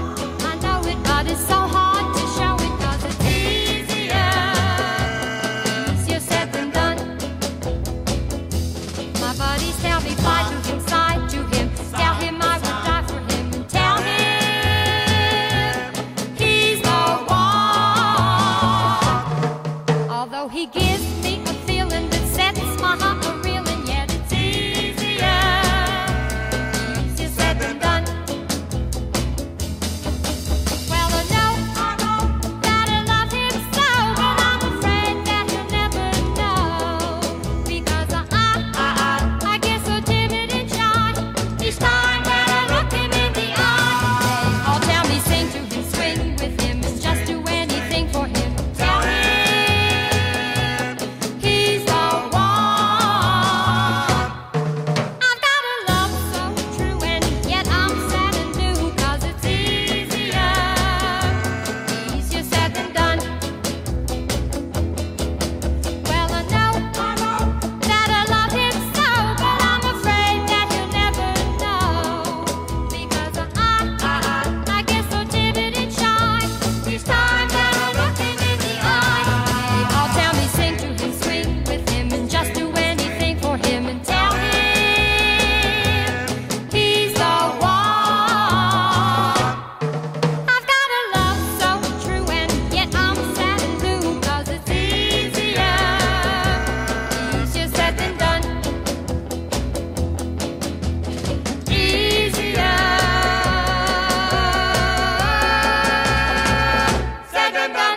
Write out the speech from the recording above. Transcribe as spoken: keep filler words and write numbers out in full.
I know it, but it's so hard to show it 'cause it's easier, easier said than done. My buddies tell me fly to him, side to him, tell him I would die for him, and tell him he's the one. Although he gives me a feeling that sets my heart a reeling, yet it's easier, easier said than done. Well, I know, I know that I love him so, but I'm afraid that he'll never know, because I, I, I, I get so timid and shy each time that I look him in the eye. They all tell me sing to him, swing with him, and just do anything for him. Tell him he's the one. I've got a love so true, and yet I'm sad and new, 'cause it's easier, easier said than done. Well, I know, I know that I love him so, but I'm afraid that he'll never know, because I, I, I get so timid and shy each time that I look him in the eye. They all tell me sing to him, swing with him, and just do anything for him, and tell him he's the one. I've got a love so true, and yet I'm sad and blue, 'cause it's easier, easier said than done. Easier said than done.